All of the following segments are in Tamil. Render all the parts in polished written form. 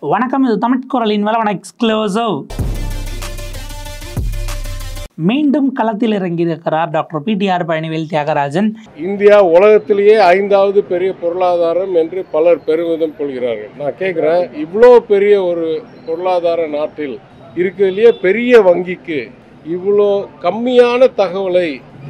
வணக்கம், இது தமிழ் குரலின் வளவன எக்ஸ்க்ளூசிவ். மீண்டும் களத்தில் இறங்கியிருக்கிறார் டாக்டர் பிடிஆர் பழனிவேல் தியாகராஜன். இந்தியா உலகத்திலேயே 5வது பெரிய பொருளாதாரம் என்று பலர் பெருமிதம் கொள்கிறார்கள். நான் கேட்குறேன், இவ்வளோ பெரிய ஒரு பொருளாதார நாட்டில் இருக்கிறதுலேயே பெரிய வங்கிக்கு இவ்வளோ கம்மியான தகவலை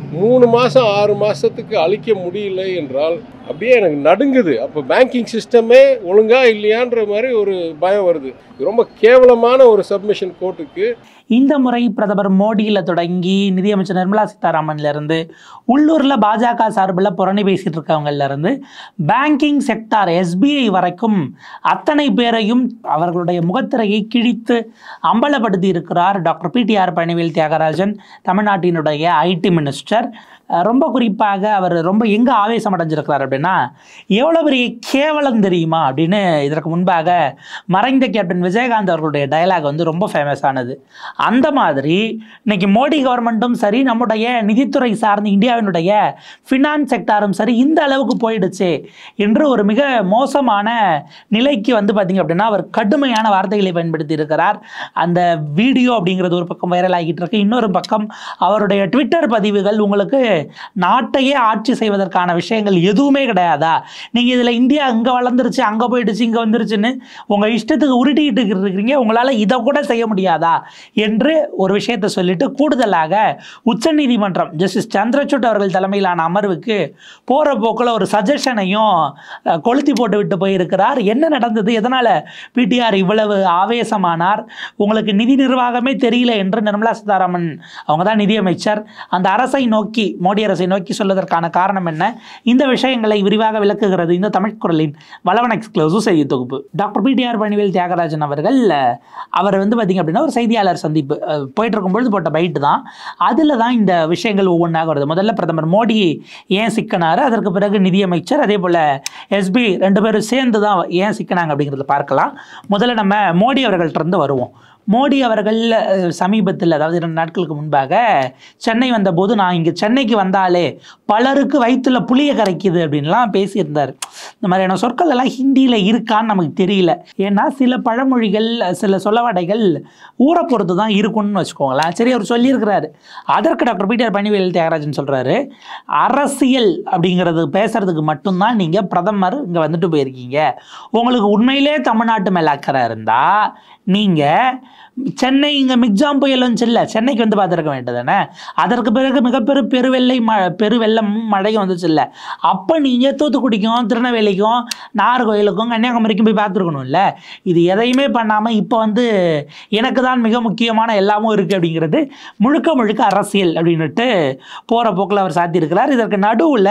3 மாதம் 6 மாதத்துக்கு அளிக்க முடியல என்றால் அப்படியே எனக்கு நடுங்குது. அப்போ பேங்கிங் சிஸ்டமே ஒழுங்காக இல்லையான்ற மாதிரி ஒரு பயம் வருது. ரொம்ப கேவலமான ஒரு சப்மிஷன் கோர்ட்டுக்கு. இந்த முறை பிரதமர் மோடியில் தொடங்கி நிதியமைச்சர் நிர்மலா சீதாராமன்லேருந்து உள்ளூரில் பாஜக சார்பில் புரணி பேசிகிட்டு இருக்கவங்கலேருந்து பேங்கிங் செக்டார் எஸ்பிஐ வரைக்கும் அத்தனை பேரையும் அவர்களுடைய முகத்திரையை கிழித்து அம்பலப்படுத்தி இருக்கிறார் டாக்டர் பிடிஆர் பழனிவேல் தியாகராஜன், தமிழ்நாட்டினுடைய ஐடி மினிஸ்டர். ரொம்ப குறிப்பாக அவர் ரொம்ப எங்கே ஆவேசம் அடைஞ்சிருக்கிறார் அப்படின்னா, எவ்வளோ பெரிய கேவலம் தெரியுமா அப்படின்னு இதற்கு முன்பாக மறைந்த கேப்டன் விஜயகாந்த் அவர்களுடைய டயலாக் வந்து ரொம்ப ஃபேமஸ் ஆனது. அந்த மாதிரி இன்னைக்கு மோடி கவர்மெண்ட்டும் சரி, நம்முடைய நிதித்துறை சார்ந்த இந்தியாவினுடைய ஃபினான்ஸ் செக்டாரும் சரி இந்த அளவுக்கு போயிடுச்சு என்று ஒரு மிக மோசமான நிலைக்கு வந்து பார்த்திங்க அப்படின்னா அவர் கடுமையான வார்த்தைகளை பயன்படுத்தி இருக்கிறார். அந்த வீடியோ அப்படிங்கிறது ஒரு பக்கம் வைரல் ஆகிட்டு இருக்கு. இன்னொரு பக்கம் அவருடைய ட்விட்டர் பதிவுகள் உங்களுக்கு நாட்டையே ஆட்சி செய்வதற்கான விஷயங்கள் எதுவுமே கிடையாதா, நீங்கள் இதில் இந்தியா இங்கே வளர்ந்துருச்சு அங்கே போயிடுச்சு இங்கே வந்துருச்சுன்னு உங்கள் இஷ்டத்துக்கு உருட்டிக்கிட்டு இருக்கிறீங்க, உங்களால் இதை கூட செய்ய முடியாதா என்று ஒரு விஷயத்தை சொல்லிட்டு கூடுதலாக உச்சநீதிமன்றம் ஜஸ்டிஸ் சந்திரசூட் அவர்கள் தலைமையிலான அமர்வுக்கு போகிற போக்கில் ஒரு சஜஷனையும் கொளுத்தி போட்டு விட்டு போயிருக்கிறார். என்ன நடந்தது, எதனால் பிடிஆர் இவ்வளவு ஆவேசமானார், உங்களுக்கு நிதி நிர்வாகமே தெரியல என்று நிர்மலா சீதாராமன் அவங்க தான் நிதியமைச்சர் அந்த அரசை நோக்கி, மோடி அரசை நோக்கி சொல்வதற்கான காரணம் என்ன, இந்த விஷயங்களை விரிவாக விளக்குகிறது இந்த தமிழ் குரலின் வளவன எக்ஸ்க்ளூசிவ் செய்தி தொகுப்பு. டாக்டர் பிடிஆர் பழனிவேல் தியாகராஜன் அவர்கள் அவர் வந்து பார்த்திங்க அப்படின்னா ஒரு செய்தியாளர் சந்திப்பு போயிட்டு இருக்கும்பொழுது போட்ட பைட்டு தான். அதில் தான் இந்த விஷயங்கள் ஒவ்வொன்றாக வருது. முதல்ல பிரதமர் மோடி ஏன் சிக்கினார், அதற்கு பிறகு நிதியமைச்சர், அதே போல் எஸ்பி 2 பேரும் சேர்ந்து தான் ஏன் சிக்கினாங்க அப்படிங்கிறத பார்க்கலாம். முதல்ல நம்ம மோடி அவர்கள்ட்ட வருவோம். மோடி அவர்கள் சமீபத்தில், அதாவது 2 நாட்களுக்கு முன்பாக சென்னை வந்தபோது, நான் இங்கே சென்னைக்கு வந்தாலே பலருக்கு வயிற்றுல புளிய கரைக்குது அப்படின்லாம் பேசியிருந்தார். இந்த மாதிரியான சொற்கள் எல்லாம் ஹிந்தியில் இருக்கான்னு நமக்கு தெரியல. ஏன்னா சில பழமொழிகள், சில சொலவடைகள் ஊரை பொறுத்து தான் இருக்குன்னு வச்சுக்கோங்களேன். சரி, அவர் சொல்லியிருக்கிறாரு. அதற்கு டாக்டர் பிடிஆர் பழனிவேல் தியாகராஜன் சொல்கிறாரு, அரசியல் அப்படிங்கிறது பேசுறதுக்கு மட்டும்தான் நீங்கள் பிரதமர் இங்கே வந்துட்டு போயிருக்கீங்க. உங்களுக்கு உண்மையிலே தமிழ்நாட்டு மேலே அக்கறை இருந்தால் நீங்கள் சென்னை இங்கே மிக்ஜாம் புயல் வந்துச்சு இல்லை, சென்னைக்கு வந்து பார்த்துருக்க வேண்டியதானே. அதற்கு பிறகு மிகப்பெரிய பெருவெள்ளம் மழையும் வந்துச்சு இல்லை, அப்போ நீங்கள் தூத்துக்குடிக்கும் திருநெல்வேலிக்கும் நாகர்கோயிலுக்கும் கன்னியாகுமரிக்கும் போய் பார்த்துருக்கணும் இல்லை. இது எதையுமே பண்ணாமல் இப்போ வந்து எனக்கு தான் மிக முக்கியமான எல்லாமும் இருக்குது அப்படிங்கிறது முழுக்க அரசியல் அப்படின்ட்டு போகிற போக்கில் அவர் சாத்தியிருக்கிறார். இதற்கு நடுவில்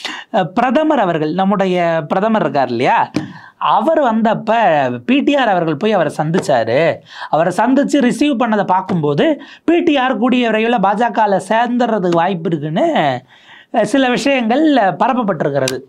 பிரதமர் அவர்கள், நம்முடைய பிரதமர் இருக்கார் இல்லையா, அவர் வந்தப்போ பிடிஆர் அவர்கள் போய் அவரை சந்தித்தார். அவரை சந்தித்து ரிசீவ் பண்ணதை பார்க்கும்போது பிடிஆர் கூடிய விரைவில் பாஜகவில் சேர்ந்துறதுக்கு வாய்ப்பு இருக்குன்னு சில விஷயங்கள் பரப்பப்பட்டிருக்கிறது.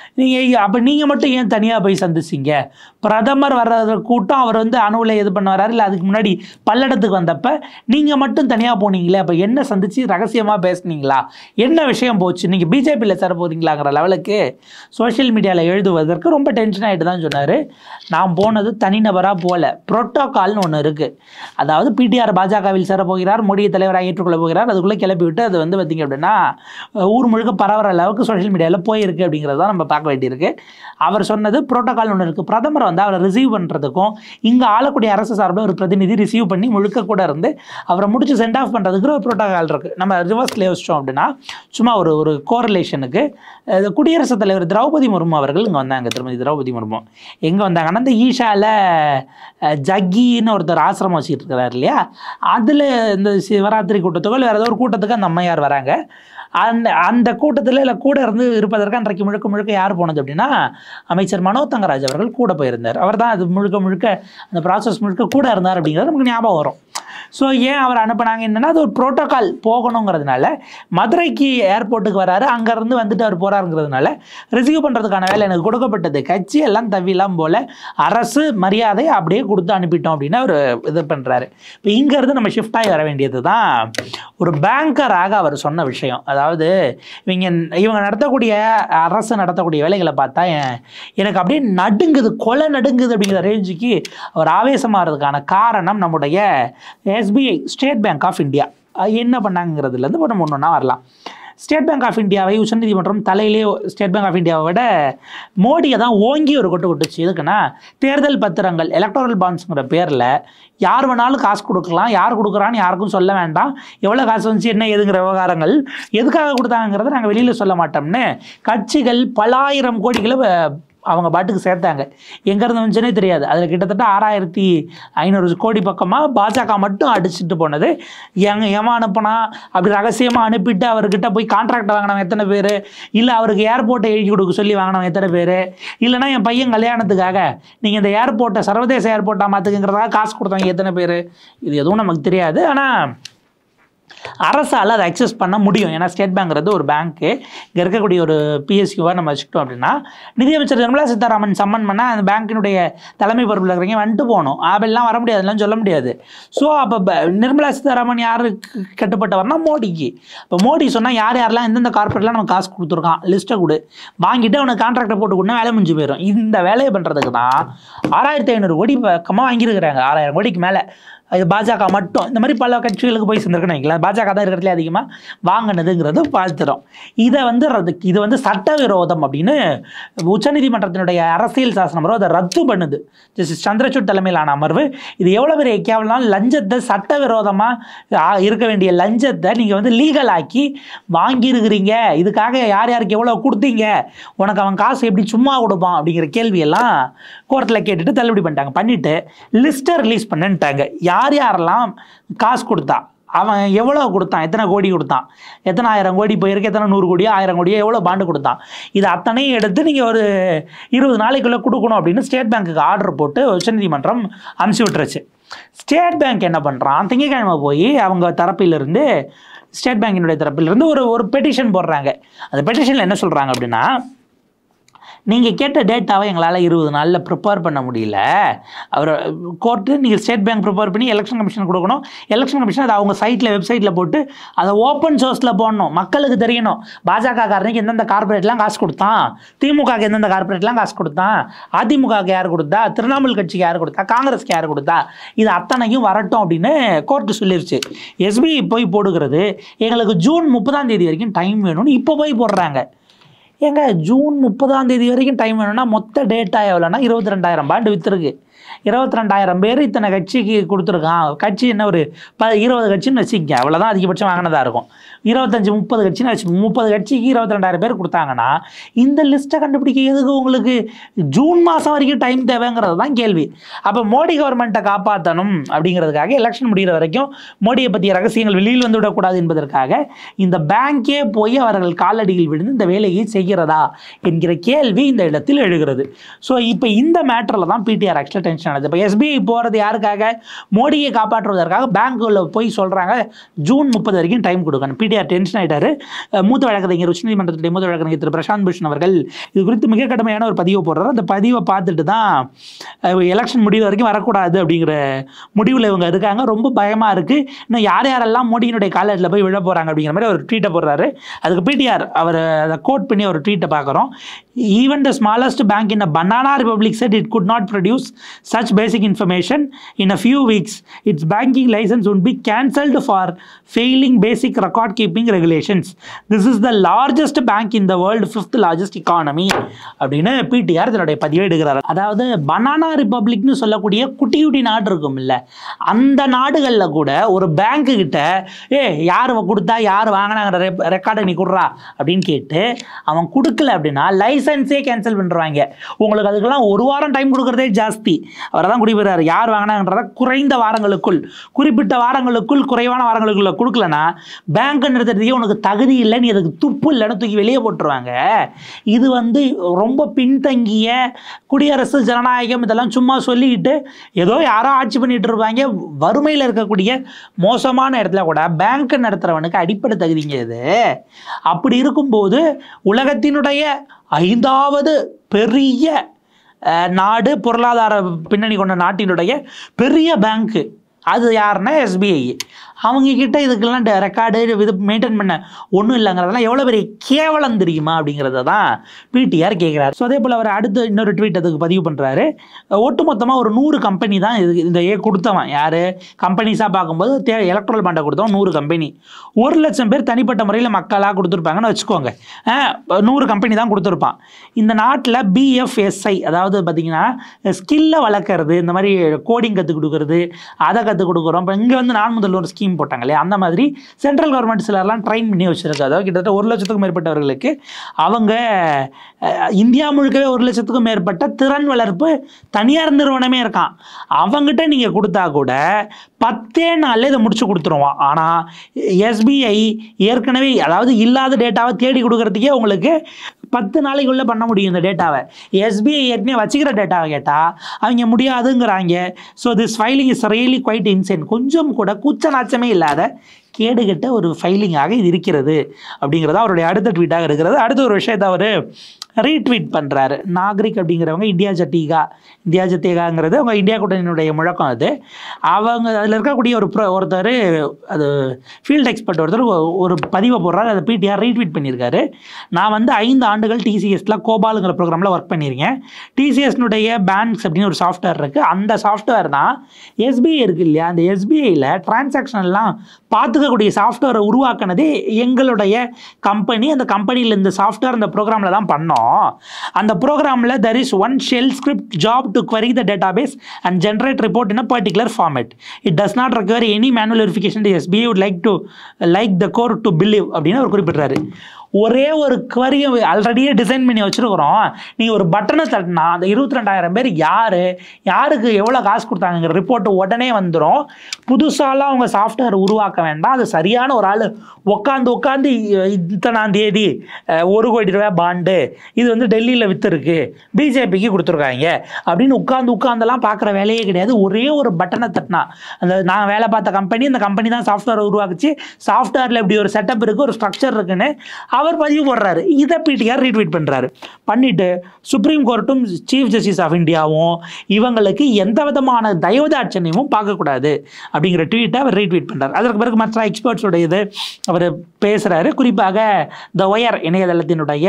நீங்கள் மட்டும் ஏன் தனியாக போய் சந்திச்சிங்க, பிரதமர் வர்ற கூட்டம் அவர் வந்து அணுவில் இது பண்ண வர்றாரு இல்லை, அதுக்கு முன்னாடி பல்லடத்துக்கு வந்தப்போ நீங்கள் மட்டும் தனியாக போனீங்களே, அப்போ என்ன சந்தித்து ரகசியமாக பேசுனீங்களா, என்ன விஷயம் போச்சு, நீங்கள் பிஜேபியில் சேர போகிறீங்களாங்கிற லெவலுக்கு சோஷியல் மீடியாவில் எழுதுவதற்கு ரொம்ப டென்ஷன் ஆகிட்டு தான் சொன்னார். நான் போனது தனிநபராக போகல, புரோட்டோகால்னு ஒன்று இருக்குது. அதாவது பிடிஆர் பாஜகவில் சேர போகிறார், மோடியை தலைவராக ஏற்றுக்கொள்ள போகிறார், அதுக்குள்ளே கிளப்பி விட்டு அது வந்து பார்த்திங்க அப்படின்னா ஊர் முழுக்க பரவற அளவுக்கு சோஷியல் மீடியாவில் போயிருக்கு அப்படிங்கிறதான் நம்ம பார்க்க வேண்டியிருக்கு. அவர் சொன்னது புரோட்டோகால் ஒன்று இருக்குது. பிரதமர் வந்து அவரை ரிசீவ் பண்ணுறதுக்கும் இங்கே ஆளக்கூடிய அரசு சார்பில் ஒரு பிரதிநிதி ரிசீவ் பண்ணி முழுக்க கூட இருந்து அவரை முடிச்சு சென்ட் ஆஃப் பண்ணுறதுக்கு ஒரு புரோட்டோகால் இருக்குது. நம்ம ரிவர்ஸில் யோசிச்சோம் அப்படின்னா சும்மா ஒரு கோரிலேஷனுக்கு குடியரசுத் தலைவர் திரௌபதி முர்மு அவர்கள் இங்கே வந்தாங்க. திருமதி திரௌபதி முர்மு எங்கே வந்தாங்கன்னா, இந்த ஈஷாவில் ஜக்கின்னு ஒருத்தர் ஆசிரமம் வச்சுக்கிட்டு இருக்கிறார் இல்லையா, அதில் இந்த சிவராத்திரி கூட்டத்துக்கு வேறு ஏதோ ஒரு கூட்டத்துக்கு அந்த அம்மையார் வராங்க. அந்த கூட்டத்தில் இல்லை கூட இருந்து இருப்பதற்கு அன்றைக்கு முழுக்க யார் போனது அப்படின்னா அமைச்சர் மனோ தங்கராஜ் அவர்கள் கூட போயிருந்தார். அவர் தான் அது முழுக்க அந்த ப்ராசஸ் முழுக்க கூட இருந்தார் அப்படிங்கிறது நமக்கு ஞாபகம் வரும். ஸோ ஏன் அவர் அனுப்புனாங்க என்னன்னா, அது ஒரு ப்ரோட்டோகால் போகணுங்கிறதுனால மதுரைக்கு ஏர்போர்ட்டுக்கு வராரு, அங்கேருந்து வந்துட்டு அவர் போகிறாருங்கிறதுனால ரிசீவ் பண்ணுறதுக்கான வேலை எனக்கு கொடுக்கப்பட்டது. கட்சி எல்லாம் தவிலாம் போல் அரசு மரியாதை அப்படியே கொடுத்து அனுப்பிட்டோம் அப்படின்னு அவர் இது பண்ணுறாரு. இப்போ இங்கேருந்து நம்ம ஷிஃப்ட் ஆகி வர வேண்டியது தான் ஒரு பேங்கராக அவர் சொன்ன விஷயம். அதாவது இவங்க நடத்தக்கூடிய அரசு நடத்தக்கூடிய வேலைகளை பார்த்தா எனக்கு அப்படியே நடுங்குது, கொலை நடுங்குது அப்படிங்கிற ரேஞ்சுக்கு அவர் ஆவேசமாகிறதுக்கான காரணம் நம்முடைய SBI, state bank of India என்ன பண்ணாங்கிறதுலேருந்து நம்ம ஒன்று ஒன்றா வரலாம். ஸ்டேட் பேங்க் ஆஃப் இந்தியாவை உச்சநீதிமன்றம் தலையிலே ஸ்டேட் பேங்க் ஆஃப் இந்தியாவை விட மோடியை தான் ஓங்கி ஒரு கொட்டு கொட்டுச்சு. எதுக்குன்னா, தேர்தல் பத்திரங்கள் எலக்ட்ரல் பாண்ட்ஸுங்கிற பேரில் யார் வேணாலும் காசு கொடுக்கலாம், யார் கொடுக்குறான்னு யாருக்கும் சொல்ல வேண்டாம், எவ்வளோ காசு வந்துச்சு என்ன ஏதுங்கிற விவகாரங்கள் எதுக்காக கொடுத்தாங்கிறத நாங்கள் வெளியில் சொல்ல மாட்டோம்னு கட்சிகள் பல ஆயிரம் கோடிகளை அவங்க பாட்டுக்கு சேர்த்தாங்க. எங்கேருந்து வந்துச்சுன்னே தெரியாது. அதில் கிட்டத்தட்ட 6500 கோடி பக்கமாக பாஜக மட்டும் அடிச்சுட்டு போனது. எவன் அனுப்புனா அப்படி ரகசியமாக அனுப்பிட்டு அவர்கிட்ட போய் கான்ட்ராக்ட் வாங்கினவங்க எத்தனை பேர், இல்லை அவருக்கு ஏர்போர்ட்டை எழுதி கொடுக்க சொல்லி வாங்கினவங்க எத்தனை பேர், இல்லைனா என் பையன் கல்யாணத்துக்காக நீங்கள் இந்த ஏர்போர்ட்டை சர்வதேச ஏர்போர்ட்டாக மாற்றுங்கிறதாக காசு கொடுத்தவங்க எத்தனை பேர், இது எதுவும் நமக்கு தெரியாது. ஆனால் அரசால் அதை அக்சஸ் பண்ண முடியும். ஏன்னா ஸ்டேட் பேங்க்கிறது ஒரு பேங்க்கு. இங்கே இருக்கக்கூடிய ஒரு பிஎஸ்யூவாக நம்ம வச்சுக்கிட்டோம் அப்படின்னா, நிதியமைச்சர் நிர்மலா சீதாராமன் சம்மன் பண்ணால் அந்த பேங்கினுடைய தலைமை பொறுப்பில் இருக்கிறவங்க வந்துட்டு போகணும். ஆபெல்லாம் வர முடியாது, அதெல்லாம் சொல்ல முடியாது. ஸோ அப்போ நிர்மலா சீதாராமன் யாருக்கு கட்டுப்பட்டவர்னா மோடிக்கு. இப்போ மோடி சொன்னால் யார் யாரெல்லாம் எந்தெந்த கார்பரேட்லாம் நம்ம காசு கொடுத்துருக்கான் லிஸ்ட்டை கொடு, வாங்கிட்டு அவனுக்கு கான்ட்ராக்டை போட்டு கொடுனா வேலை முடிஞ்சு போயிடும். இந்த வேலையை பண்ணுறதுக்கு தான் 6500 கோடி பக்கமாக வாங்கியிருக்கிறாங்க. 6000 கோடிக்கு மேலே. அது பாஜக மட்டும். இந்த மாதிரி பல கட்சிகளுக்கு போய் சேர்ந்துருக்குன்னு வைக்கலாம். பாஜக தான் இருக்கிறதுலே அதிகமாக வாங்கினதுங்கிறது பார்த்துடும். இது வந்து சட்டவிரோதம் அப்படின்னு உச்சநீதிமன்றத்தினுடைய அரசியல் சாசன அமர்வு அதை ரத்து பண்ணுது. ஜஸ்டிஸ் சந்திரசூட் தலைமையிலான அமர்வு இது எவ்வளோ பெரிய கேவலம், லஞ்சத்தை சட்டவிரோதமாக இருக்க வேண்டிய லஞ்சத்தை நீங்கள் வந்து லீகல் ஆக்கி வாங்கியிருக்கிறீங்க, இதுக்காக யார் யாருக்கு எவ்வளோ கொடுத்தீங்க, உனக்கு அவன் காசு எப்படி சும்மா கொடுப்பான் அப்படிங்கிற கேள்வியெல்லாம் கோர்ட்டில் கேட்டுட்டு தள்ளுபடி பண்ணிட்டு லிஸ்ட்டை ரிலீஸ் பண்ணிட்டாங்க. யார் யாரெல்லாம் காசு கொடுத்தா, அவன் எவ்வளோ கொடுத்தான், எத்தனை கோடி கொடுத்தான், எத்தனை 1000 கோடி போயிருக்கு, எத்தனை 100 கோடியோ 1000 கோடியோ எவ்வளோ பாண்டு கொடுத்தான், இது அத்தனையும் எடுத்து நீங்கள் ஒரு 20 நாளைக்குள்ளே கொடுக்கணும் அப்படின்னு ஸ்டேட் பேங்க்குக்கு ஆர்டர் போட்டு உச்சநீதிமன்றம் அனுப்பிச்சி விட்டுருச்சு. ஸ்டேட் பேங்க் என்ன பண்ணுறான், திங்கட்கிழமை போய் அவங்க தரப்பிலிருந்து ஸ்டேட் பேங்கினுடைய தரப்பிலிருந்து ஒரு பெட்டிஷன் போடுறாங்க. அந்த பெட்டிஷனில் என்ன சொல்கிறாங்க அப்படின்னா, நீங்கள் கேட்ட டேட்டாவை எங்களால் 20 நாளில் ப்ரிப்பேர் பண்ண முடியல. அவர் கோர்ட்டு நீங்கள் ஸ்டேட் பேங்க் ப்ரிப்பேர் பண்ணி எலெக்ஷன் கமிஷன் கொடுக்கணும். எலெக்ஷன் கமிஷன் அதை அவங்க வெப்சைட்டில் போட்டு அதை ஓப்பன் சோர்ஸில் போடணும், மக்களுக்கு தெரியணும். பாஜக காரனுக்கு எந்தெந்த கார்பரேட்லாம் காசு கொடுத்தான், திமுகவுக்கு எந்தெந்த கார்பரேட்லாம் காசு கொடுத்தான், அதிமுகவுக்கு யார் கொடுத்தா, திரிணாமுல் கட்சிக்கு யார் கொடுத்தா, காங்கிரஸ்க்கு யார் கொடுத்தா, இது அத்தனையும் வரட்டும் அப்படின்னு கோர்ட்டு சொல்லிருச்சு. எஸ்பிஐ போய் போடுகிறது எங்களுக்கு ஜூன் 30 வரைக்கும் டைம் வேணும்னு இப்போ போய் போடுறாங்க. ஏங்க ஜூன் 30 வரைக்கும் டைம் வேணும்னா மொத்த டேட்டா எவ்வளோன்னா 22,000 பாண்டு விற்றுருக்கு. 22,000 பேர் இத்தனை கட்சிக்கு கொடுத்துருக்கான். கட்சி என்ன ஒரு 20 கட்சின்னு வச்சுக்க, அவ்வளோதான் அதிகபட்சம் வாங்கினதாக இருக்கும். 25-30 கட்சின்னு வச்சு 30 கட்சிக்கு 22,000 பேர் கொடுத்தாங்கன்னா இந்த லிஸ்ட்டை கண்டுபிடிக்க எதுக்கு உங்களுக்கு ஜூன் மாதம் வரைக்கும் டைம் தேவைங்கிறது தான் கேள்வி. அப்போ மோடி கவர்மெண்ட்டை காப்பாற்றணும் அப்படிங்கிறதுக்காக எலெக்ஷன் முடிகிற வரைக்கும் மோடியை பற்றிய ரகசியங்கள் வெளியில் வந்து விடக்கூடாது என்பதற்காக இந்த பேங்கே போய் அவர்கள் காலடியில் விழுந்து இந்த வேலையை செய்கிறதா என்கிற கேள்வி இந்த இடத்தில் எழுகிறது. ஸோ இப்போ இந்த மேட்டரில் தான் பிடிஆர் ஆக்சுவலாக டென்ஷன் ஆனது. இப்போ எஸ்பிஐ போகிறது யாருக்காக, மோடியை காப்பாற்றுவதற்காக பேங்க்கில் போய் சொல்கிறாங்க ஜூன் 30 வரைக்கும் டைம் கொடுக்கணும். பிடிஆர் டென்ஷன் ஆகிட்டார். மூத்த வழக்கறிஞர் உச்சநீதிமன்றத்துடைய மூத்த வழக்கறிஞர் திரு பிரசாந்த் பூஷன் அவர்கள் இது குறித்து மிக கடுமையான ஒரு பதிவை போடுறாரு. அந்த பதிவை பார்த்துட்டு தான் எலெக்ஷன் முடிவு வரைக்கும் வரக்கூடாது அப்படிங்கிற முடிவில் இவங்க இருக்காங்க. ரொம்ப பயமாக இருக்குது. இன்னும் யார் யாரெல்லாம் மோடியினுடைய காலேஜில் போய் விழ போகிறாங்க அப்படிங்கிற மாதிரி ஒரு ட்வீட்டை போடுறாரு. அதுக்கு பிடிஆர் அவர் அதை கோட் பண்ணி ஒரு ட்வீட்டை பார்க்குறோம். Even the smallest bank in a banana republic said it could not produce such basic information in a few weeks. Its banking license would be cancelled for failing basic record keeping regulations. This is the largest bank in the world, 5th largest economy அப்படின்னு பிடிஆர் இதனுடைய பதிவை எடுக்கிறார். அதாவது பனானா ரிபப்ளிக்னு சொல்லக்கூடிய குட்டி குட்டி நாடு இருக்கும் இல்லை, அந்த நாடுகளில் கூட ஒரு பேங்க்கு கிட்ட யார் கொடுத்தா யார் வாங்கினாங்கிற ரெக்கார்டை நீ கொடுறா அப்படின்னு கேட்டு அவன் கொடுக்கல அப்படின்னா லைசன்ஸே கேன்சல் பண்ணுறாங்க. உங்களுக்கு அதுக்கெல்லாம் 1 வாரம் டைம் கொடுக்குறதே ஜாஸ்தி. அவரை தான் குடிபெறாரு. யார் வாங்கினாங்கன்றத குறைந்த வாரங்களுக்குள், குறிப்பிட்ட வாரங்களுக்குள், குறைவான வாரங்களுக்குள்ள கொடுக்கலன்னா பேங்க் நிறுத்துறதுக்கே உனக்கு தகுதி இல்லை, நீ அதுக்கு துப்பு இல்லைன்னு தூக்கி வெளியே போட்டுருவாங்க. இது வந்து ரொம்ப பின்தங்கிய குடியரசு, ஜனநாயகம் இதெல்லாம் சும்மா சொல்லிக்கிட்டு ஏதோ யாரோ ஆட்சி பண்ணிட்டு இருப்பாங்க. வறுமையில் இருக்கக்கூடிய மோசமான இடத்துல கூட பேங்க் நடத்துகிறவனுக்கு அடிப்படை தகுதிங்க இது. அப்படி இருக்கும்போது உலகத்தினுடைய 5வது பெரிய நாடு, பொருளாதார பின்னணி கொண்ட நாட்டினுடைய பெரிய பேங்க்கு அது யாருன்னா SBI. அவங்கக்கிட்ட இதுக்கெல்லாம் ரெக்கார்டு இது மெயின்டைன் பண்ண ஒன்றும் இல்லைங்கிறதெல்லாம் எவ்வளோ பெரிய கேவலம் தெரியுமா அப்படிங்கிறத தான் PTR கேட்குறாரு. ஸோ அதே போல் அவர் அடுத்து இன்னொரு ட்வீட் அதுக்கு பதிவு பண்ணுறாரு. ஒட்டுமொத்தமாக ஒரு 100 கம்பெனி தான் இந்த கொடுத்தவன். யார் கம்பெனிஸாக பார்க்கும்போது எலக்ட்ரல் பாண்டை கொடுத்தவன் 100 கம்பெனி. 1,00,000 பேர் தனிப்பட்ட முறையில் மக்களாக கொடுத்துருப்பாங்கன்னு வச்சுக்கோங்க. 100 கம்பெனி தான் கொடுத்துருப்பான். இந்த நாட்டில் BFSI, அதாவது பார்த்திங்கன்னா ஸ்கில்லை வளர்க்குறது, இந்த மாதிரி கோடிங் கற்றுக் கொடுக்குறது, அதை கற்றுக் கொடுக்குறோம். இப்போ இங்கே வந்து நான் முதல்ல ஒரு ஸ்கீம் போட்டாங்களே, அந்த மாதிரி சென்ட்ரல் கவர்மெண்ட் சிலர்லாம் ட்ரைன் பண்ணி வச்சுருக்கு. அதாவது கிட்டத்தட்ட 1,00,000க்கும் மேற்பட்டவர்களுக்கு அவங்க இந்தியா முழுக்கவே 1,00,000க்கும் மேற்பட்ட திறன் வளர்ப்பு தனியார் நிறுவனமே இருக்கான். அவங்ககிட்ட நீங்கள் கொடுத்தா கூட 10 நாளில் இதை முடிச்சு கொடுத்துருவான். ஆனால் SBI ஏற்கனவே அதாவது இல்லாத டேட்டாவை தேடி கொடுக்கறதுக்கே உங்களுக்கு 10 நாளைக்குள்ளே பண்ண முடியும் இந்த டேட்டாவை. SBI ஏற்கனவே வச்சுக்கிற டேட்டாவை கேட்டால் அவங்க முடியாதுங்கிறாங்க. So this filing is really quite indecent. கொஞ்சம் கூட கூச்ச நாச்சமே இல்லாத கேடுகட்ட ஒரு ஃபைலிங்காக இது இருக்கிறது அப்படிங்கிறது அவருடைய அடுத்த ட்வீட்டாக இருக்கிறது. அடுத்த ஒரு விஷயத்தை அவர் ரீட்வீட் பண்ணுறாரு. நாகரிக் அப்படிங்கிறவங்க இந்தியா ஜத்தேகாங்கிறது அவங்க இந்தியா கூட்டணியினுடைய முழக்கம். அது அவங்க அதில் இருக்கக்கூடிய ஒருத்தர், அது ஃபீல்ட் எக்ஸ்பர்ட் ஒருத்தர் ஒரு பதிவை போடுறாரு. அதை PTR ரீட்வீட் பண்ணியிருக்காரு. நான் வந்து 5 ஆண்டுகள் TCSல கோபாலுங்கிற ப்ரோக்ராமில் ஒர்க் பண்ணியிருக்கேன். TCSனுடைய பேங்க்ஸ் அப்படின்னு ஒரு சாஃப்ட்வேர் இருக்குது. அந்த சாஃப்ட்வேர் தான் SBI இருக்குது இல்லையா, அந்த SBIயில் டிரான்சாக்ஷன்லாம் பார்த்துக்கக்கூடிய சாஃப்ட்வேரை உருவாக்குனதே எங்களுடைய கம்பெனி. அந்த கம்பெனியில் இந்த சாஃப்ட்வேர் அந்த ப்ரோக்ராமில் தான் பண்ணோம். அந்த ப்ரோக்ராமில் there is one shell script job to query the database and generate report in a particular format. It does not require any manual verification. The SBI would like the core to believe அப்படின்னு அவர் குறிப்பிட்றாரு. ஒரே ஒரு குவரியை ஆல்ரெடியே டிசைன் பண்ணி வச்சுருக்குறோம். நீங்கள் ஒரு பட்டனை தட்டினா அந்த 22,000 பேர் யாருக்கு எவ்வளோ காசு கொடுத்தாங்கிற ரிப்போர்ட்டு உடனே வந்துடும். புதுசாலாம் அவங்க சாஃப்ட்வேர் உருவாக்க வேண்டாம். அது சரியான ஒரு ஆள் உட்காந்து இத்தனாம் தேதி 1 கோடி ரூபாய் பாண்டு இது வந்து டெல்லியில் விற்றுருக்கு, பிஜேபிக்கு கொடுத்துருக்காங்க அப்படின்னு உட்காந்தெல்லாம் பார்க்குற வேலையே கிடையாது. ஒரே ஒரு பட்டனை தட்டினா அந்த நான் வேலை பார்த்த கம்பெனி, இந்த கம்பெனி தான் சாஃப்ட்வேர் உருவாக்குச்சு, சாஃப்ட்வேரில் இப்படி ஒரு செட்டப் இருக்குது, ஒரு ஸ்ட்ரக்சர் இருக்குன்னு அவர் பதிவு போடுறாரு. இதை PTR ரீட்வீட் பண்ணுறாரு. பண்ணிட்டு சுப்ரீம் கோர்ட்டும் சீஃப் ஜஸ்டிஸ் ஆஃப் இந்தியாவும் இவங்களுக்கு எந்த விதமான தயவுதாட்சணியமும் பார்க்கக்கூடாது அப்படிங்கிற ட்வீட்டை அவர் ரீட்வீட் பண்ணுறாரு. அதற்கு பிறகு மற்ற எக்ஸ்பர்ட்ஸுடைய இது அவர் பேசுகிறாரு. குறிப்பாக த ஒயர் இணையதளத்தினுடைய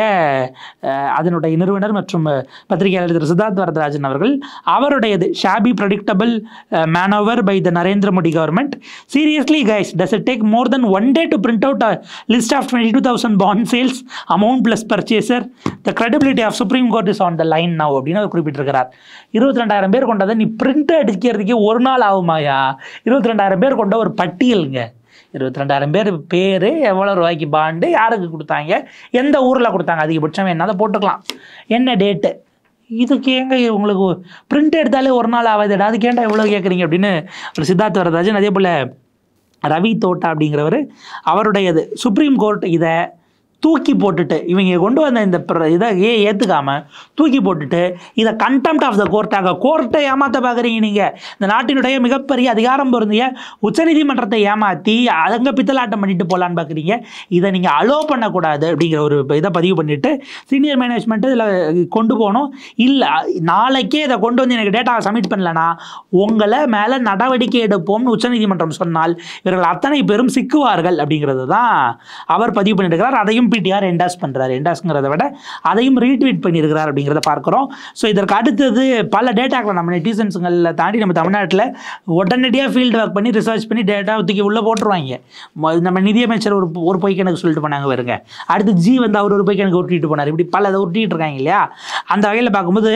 அதனுடைய நிறுவனர் மற்றும் பத்திரிகையாளர் திரு சித்தார்த் வரதராஜன் அவர்கள் அவருடையது shabby predictable manoeuvre by the Narendra Modi government. Seriously guys, does it take more than 1 day to print out a list of 22,000 bond sales amount plus purchaser? The credibility of Supreme Court is on the line now அப்படின்னு அவர் குறிப்பிட்டிருக்கிறார். 22,000 பேர் கொண்டதை நீ பிரிண்ட் அடிக்கிறதுக்கே ஒரு நாள் ஆகுமாயா? 22,000 பேர் கொண்ட ஒரு பட்டியலுங்க. 22,000 பேர் எவ்வளோ ரூபாய்க்கு பாண்டு, யாருக்கு கொடுத்தாங்க, எந்த ஊரில் கொடுத்தாங்க, அதிகபட்சம் என்னதை போட்டுக்கலாம், என்ன டேட்டு, இதுக்கு ஏங்க உங்களுக்கு பிரிண்ட் எடுத்தாலே ஒரு நாள் ஆகாதுடா, அதுக்கு ஏன்டா இவ்வளோ கேட்குறீங்க அப்படின்னு ஒரு சித்தார்த் வரதராஜன். அதே போல் ரவி தோட்டா அப்படிங்கிறவர் அவருடையது சுப்ரீம் கோர்ட் இதை தூக்கி போட்டுட்டு இவங்க கொண்டு வந்த இந்த இதை ஏற்றுக்காமல் தூக்கி போட்டுட்டு இதை கண்டெம்ட் ஆஃப் த கோர்ட்டாக, கோர்ட்டை ஏமாற்ற பார்க்குறீங்க நீங்கள். இந்த நாட்டினுடைய மிகப்பெரிய அதிகாரம் பொருந்திய உச்சநீதிமன்றத்தை ஏமாற்றி அதங்க பித்தலாட்டம் பண்ணிட்டு போகலான்னு பார்க்குறீங்க. இதை நீங்கள் அலோ பண்ணக்கூடாது அப்படிங்கிற ஒரு இதை பதிவு பண்ணிவிட்டு சீனியர் மேனேஜ்மெண்ட்டு இதில் கொண்டு போகணும். இல்லை நாளைக்கே இதை கொண்டு வந்து எனக்கு டேட்டாவை சப்மிட் பண்ணலன்னா உங்களை மேலே நடவடிக்கை எடுப்போம்னு உச்சநீதிமன்றம் சொன்னால் இவர்கள் அத்தனை பேரும் சிக்குவார்கள் அப்படிங்கிறது தான் அவர் பதிவு பண்ணியிருக்கிறார். அதையும் PTR என்டாஸ் பண்ணுறாரு. என்டாஸ்ங்கிறத விட அதையும் ரீட்வீட் பண்ணியிருக்கிறார் அப்படிங்கிறத பார்க்குறோம். ஸோ இதற்கு அடுத்தது பல டேட்டாக்களை நம்ம நெட்டிசன்ஸுங்களில் தாண்டி நம்ம தமிழ்நாட்டில் உடனடியாக ஃபீல்டு ஒர்க் பண்ணி ரிசர்ச் பண்ணி டேட்டா தூக்கி உள்ளே போட்டுருவாங்க. நம்ம நிதியமைச்சர் ஒரு பொய்க்கு எனக்கு சொல்லிட்டு போனாங்க வருங்க, அடுத்து வந்து அவர் ஒரு பொய்க்கு எனக்கு உருட்டிட்டு போனார், இப்படி பல அதை உருட்டிகிட்டு இருக்காங்க இல்லையா? அந்த வகையில் பார்க்கும்போது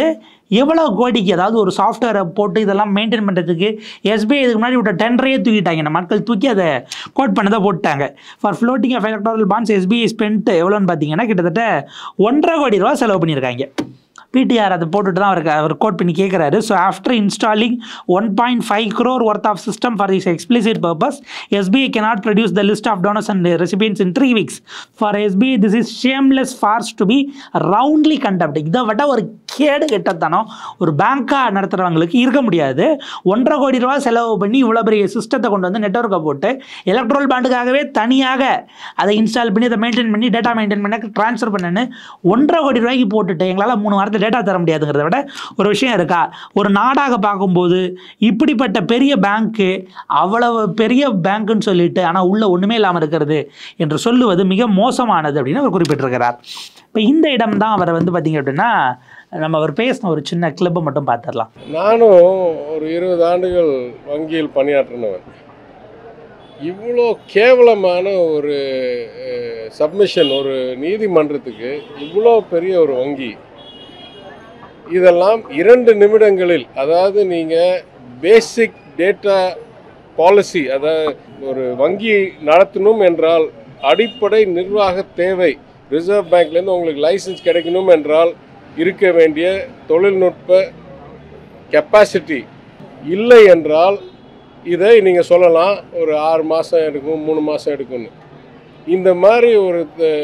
எவ்வளோ கோடிக்கு, அதாவது ஒரு சாஃப்ட்வேரை போட்டு இதெல்லாம் மெயின்டைன் பண்ணுறதுக்கு எஸ்பிஐ இதுக்கு முன்னாடி விட்ட டெண்டரையே தூக்கிட்டாங்க. இந்த மக்கள் தூக்கி அதை கோட் பண்ணதை போட்டாங்க. For floating of electoral bonds SBI spend எவ்வளோன்னு பார்த்தீங்கன்னா கிட்டத்தட்ட 1.5 கோடி ரூபா செலவு பண்ணியிருக்காங்க. பிடிஆர் அதை போட்டுட்டு தான் அவர் கோட் பண்ணி கேட்குறாரு. So after installing 1.5 crore worth of system for this explicit purpose, SBI cannot produce the list of donors and recipients in 3 weeks. For SBI, this is shameless farce to be roundly condemned. இதை விட ஒரு கேடு கெட்டத்தனம் ஒரு பேங்காக நடத்துகிறவங்களுக்கு இருக்க முடியாது. 1.5 கோடி ரூபா செலவு பண்ணி இவ்வளோ பெரிய சிஸ்டத்தை கொண்டு வந்து நெட்வொர்க்கை போட்டு எலக்ட்ரல் பாண்டுக்காகவே தனியாக அதை இன்ஸ்டால் பண்ணி அதை மெயின்டைன் பண்ணி டேட்டா மெயின்டைன் பண்ண ட்ரான்ஸ்ஃபர் பண்ணுன்னு 1.5 கோடி ரூபாய்க்கு போட்டுட்டு எங்களால் 3 வாரத்தை டேட்டா தர முடியாதுங்கிறத விட ஒரு விஷயம் இருக்கா? ஒரு நாடாக பார்க்கும்போது இப்படிப்பட்ட பெரிய பேங்க்கு, அவ்வளவு பெரிய பேங்க்குன்னு சொல்லிட்டு ஆனால் உள்ள ஒன்றுமே இல்லாமல் இருக்கிறது என்று சொல்லுவது மிக மோசமானது அப்படின்னு அவர் குறிப்பிட்டிருக்கிறார். இப்போ இந்த இடம் தான் அவரை வந்து பார்த்தீங்க அப்படின்னா நம்ம அவர் பேசின ஒரு சின்ன கிளப்பை மட்டும் பார்த்துடலாம். நானும் ஒரு 20 ஆண்டுகள் வங்கியில் பணியாற்றினவன். இவ்வளோ கேவலமான ஒரு சப்மிஷன் ஒரு நீதிமன்றத்துக்கு, இவ்வளோ பெரிய ஒரு வங்கி, இதெல்லாம் 2 நிமிடங்களில், அதாவது நீங்கள் பேசிக் டேட்டா பாலிசி, அதாவது ஒரு வங்கி நடத்தணும் என்றால் அடிப்படை நிர்வாக தேவை, ரிசர்வ் பேங்க்லேருந்து உங்களுக்கு லைசன்ஸ் கிடைக்கணும் என்றால் இருக்க வேண்டிய தொழில்நுட்ப கெப்பாசிட்டி இல்லை என்றால் இதை நீங்கள் சொல்லலாம் ஒரு 6 மாதம் எடுக்கும், 3 மாதம் எடுக்கும்னு. இந்த மாதிரி ஒரு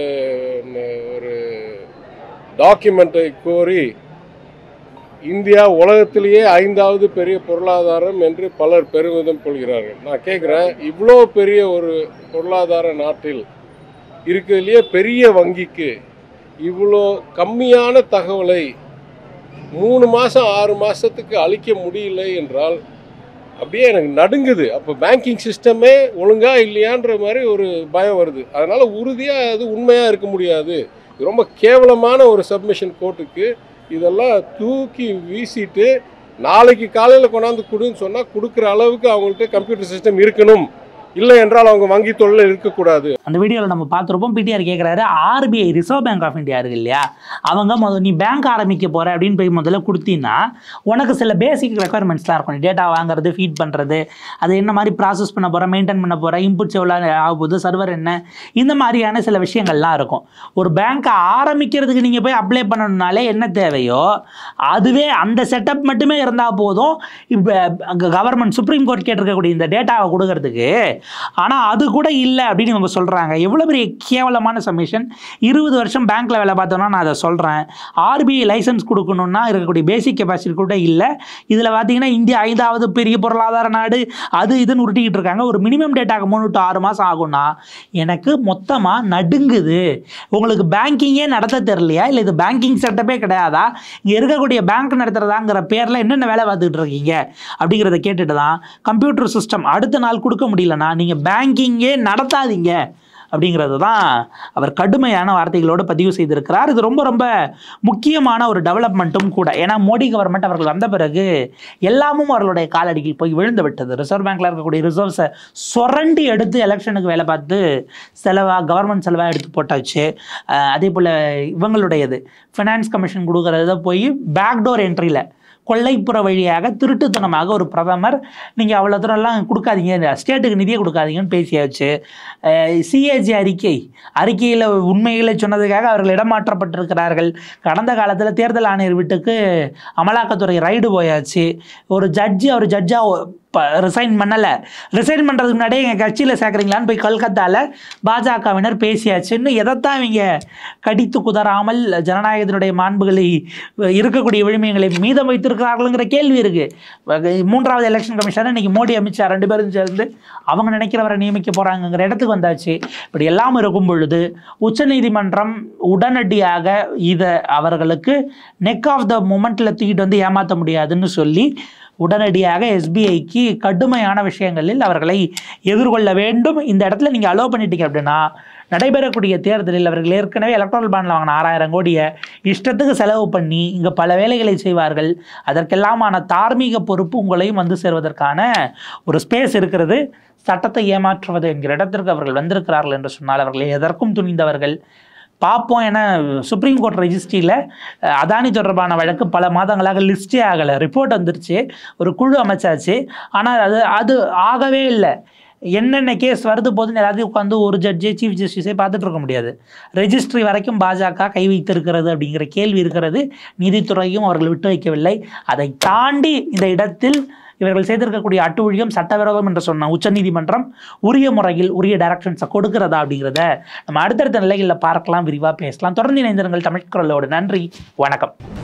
டாக்குமெண்ட்டை கோரி இந்தியா உலகத்திலேயே 5வது பெரிய பொருளாதாரம் என்று பலர் பெருமிதம் கொள்கிறார்கள். நான் கேட்குறேன், இவ்வளோ பெரிய ஒரு பொருளாதார நாட்டில் இருக்கிறதுலையே பெரிய வங்கிக்கு இவ்வளோ கம்மியான தகவலை 3 மாதம் 6 மாதத்துக்கு அளிக்க முடியல என்றால் அப்படியே எனக்கு நடுங்குது. அப்போ பேங்கிங் சிஸ்டமே ஒழுங்காக இல்லையான்ற மாதிரி ஒரு பயம் வருது. அதனால் உறுதியாக அது உண்மையாக இருக்க முடியாது. இது ரொம்ப கேவலமான ஒரு சப்மிஷன் கோர்ட்டுக்கு. இதெல்லாம் தூக்கி வீசிட்டு நாளைக்கு காலையில் கொண்டாந்து கொடுன்னு சொன்னால் கொடுக்குற அளவுக்கு அவங்கள்ட்ட கம்ப்யூட்டர் சிஸ்டம் இருக்கணும். இல்லை என்றால் அவங்க வங்கி தொழில் இருக்கக்கூடாது. அந்த வீடியோவில் நம்ம பார்த்துருப்போம். பிடிஆர் கேட்குறாரு, RBI reserve bank of India இருக்கு இல்லையா, அவங்க நீ பேங்க் ஆரம்பிக்க போகிற அப்படின்னு போய் முதல்ல கொடுத்தீங்கன்னா உனக்கு சில பேசிக் ரெக்குயர்மெண்ட்ஸ்லாம் இருக்கும். டேட்டா வாங்குறது, ஃபீட் பண்ணுறது, அது என்ன மாதிரி ப்ராசஸ் பண்ண போகிற, மெயின்டைன் பண்ண போகிற, இன்புட்ஸ் எவ்வளோ ஆகுது, சர்வர் என்ன, இந்த மாதிரியான சில விஷயங்கள்லாம் இருக்கும். ஒரு பேங்க்கை ஆரம்பிக்கிறதுக்கு நீங்கள் போய் அப்ளை பண்ணணுன்னாலே என்ன தேவையோ அதுவே அந்த செட்டப் மட்டுமே இருந்தால் போதும். இப்போ கவர்மெண்ட் சுப்ரீம் கோர்ட் கேட்டிருக்கக்கூடிய இந்த டேட்டாவை கொடுக்கறதுக்கு, ஆனால் அது கூட இல்லை அப்படின்னு இவங்க சொல்கிறாங்க. எவ்வளோ பெரிய கேவலமான சப்மிஷன். 20 வருஷம் பேங்க்கில் வேலை பார்த்தோன்னா நான் அதை சொல்கிறேன். ஆர்பிஐ லைசன்ஸ் கொடுக்கணுன்னா இருக்கக்கூடிய பேசிக் கெப்பாசிட்டி கூட இல்லை. இதில் பார்த்தீங்கன்னா இந்தியா 5வது பெரிய பொருளாதார நாடு, அது இதுன்னு உருட்டிக்கிட்டு இருக்காங்க. ஒரு மினிமம் டேட்டாக்கு 3 to 6 மாதம் ஆகும்னா எனக்கு மொத்தமாக நடுங்குது. உங்களுக்கு பேங்கிங்கே நடத்த தெரியலையா, இல்லை இது பேங்கிங் செட்டப்பே கிடையாதா, இங்கே இருக்கக்கூடிய பேங்க் நடத்துகிறதாங்கிற பேரில் என்னென்ன வேலை பார்த்துக்கிட்டு இருக்கீங்க அப்படிங்கிறத கேட்டுட்டு தான் கம்ப்யூட்டர் சிஸ்டம் அடுத்த நாள் கொடுக்க முடியலன்னா நீங்கள் பேங்கிங்கே நடத்தாதீங்க அப்படிங்கிறது தான் அவர் கடுமையான வார்த்தைகளோடு பதிவு செய்திருக்கிறார். இது ரொம்ப ரொம்ப முக்கியமான ஒரு டெவலப்மெண்ட்டும் கூட. ஏன்னா மோடி கவர்மெண்ட் அவர்கள் வந்த பிறகு எல்லாமும் அவர்களுடைய காலடிக்கு போய் விழுந்து விட்டது. ரிசர்வ் பேங்க்கில் இருக்கக்கூடிய ரிசர்வ்ஸை சுரண்டி எடுத்து எலெக்ஷனுக்கு வேலை பார்த்து கவர்மெண்ட் செலவாக எடுத்து போட்டாச்சு. அதே போல் இவங்களுடையது ஃபினான்ஸ் கமிஷன் கொடுக்குறத போய் பேக்டோர் என்ட்ரியில் கொள்ளைப்புற வழியாக திருட்டுத்தனமாக ஒரு பிரதமர் நீங்கள் அவ்வளோ தூரம்லாம் கொடுக்காதீங்க, ஸ்டேட்டுக்கு நிதியை கொடுக்காதீங்கன்னு பேசியாச்சு. சிஏஜி அறிக்கையில் உண்மைகளை சொன்னதுக்காக அவர்கள் இடமாற்றப்பட்டிருக்கிறார்கள். கடந்த காலத்தில் தேர்தல் ஆணையர் வீட்டுக்கு அமலாக்கத்துறை ரைடு போயாச்சு. ஒரு ஜட்ஜி அவர் ஜட்ஜாக ரிசைன் பண்ணலை. ரிசைன் பண்ணுறதுக்கு முன்னாடியே எங்கள் கட்சியில் சேர்க்குறீங்களான்னு போய் கல்கத்தாவில் பாஜகவினர் பேசியாச்சு. இன்னும் எதைத்தான் இவங்க கடித்து குதறாமல் ஜனநாயகத்தினுடைய மாண்புகளை இருக்கக்கூடிய விழுமியங்களை மீதம் வைத்திருக்கிறார்களுங்கிற கேள்வி இருக்குது. 3வது எலெக்ஷன் கமிஷனர் இன்றைக்கி மோடி, அமித்ஷா 2 பேரும் சேர்ந்து அவங்க நினைக்கிறவரை நியமிக்க போகிறாங்கிற இடத்துக்கு வந்தாச்சு. இப்படி எல்லாம் இருக்கும் பொழுது உச்சநீதிமன்றம் உடனடியாக இதை அவர்களுக்கு நெக் ஆஃப் த மூமெண்ட்டில் தூக்கிட்டு வந்து ஏமாற்ற முடியாதுன்னு சொல்லி உடனடியாக எஸ்பிஐக்கு கடுமையான விஷயங்களில் அவர்களை எதிர்கொள்ள வேண்டும். இந்த இடத்துல நீங்கள் அலோவ் பண்ணிட்டீங்க அப்படின்னா நடைபெறக்கூடிய தேர்தலில் அவர்கள் ஏற்கனவே எலக்ட்ரல் பாண்டில் வாங்கின 6000 கோடியை இஷ்டத்துக்கு செலவு பண்ணி இங்கே பல வேலைகளை செய்வார்கள். அதற்கெல்லாமான தார்மீக பொறுப்பு உங்களையும் வந்து சேர்வதற்கான ஒரு ஸ்பேஸ் இருக்கிறது. சட்டத்தை ஏமாற்றுவது என்கிற இடத்திற்கு அவர்கள் வந்திருக்கிறார்கள் என்று சொன்னால் அவர்கள் எதற்கும் துணிந்தவர்கள். பார்ப்போம். ஏன்னா சுப்ரீம் கோர்ட் ரெஜிஸ்ட்ரியில் அதானி தொடர்பான வழக்கு பல மாதங்களாக லிஸ்டே ஆகலை. ரிப்போர்ட் வந்துருச்சு, ஒரு குழு அமைச்சாச்சு, ஆனால் அது ஆகவே இல்லை. என்னென்ன கேஸ் வருது போதுன்னு எல்லாத்தையும் உட்காந்து ஒரு ஜட்ஜே சீஃப் ஜஸ்டிஸே பார்த்துட்டு இருக்க முடியாது. ரெஜிஸ்ட்ரி வரைக்கும் பாஜக கை வைத்திருக்கிறது அப்படிங்கிற கேள்வி இருக்கிறது. நீதித்துறையும் அவர்கள் விட்டு வைக்கவில்லை. அதை தாண்டி இந்த இடத்தில் இவர்கள் செய்திருக்கக்கூடிய அட்டூழியம் சட்டவிரோதம் என்று சொன்ன உச்சநீதிமன்றம் உரிய முறையில் உரிய டைரக்ஷன்ஸை கொடுக்கிறதா அப்படிங்கிறத நம்ம அடுத்தடுத்த நிலைகளில் பார்க்கலாம், விரிவாக பேசலாம். தொடர்ந்து இணைந்திருங்கள் தமிழ் குரலோடு. நன்றி, வணக்கம்.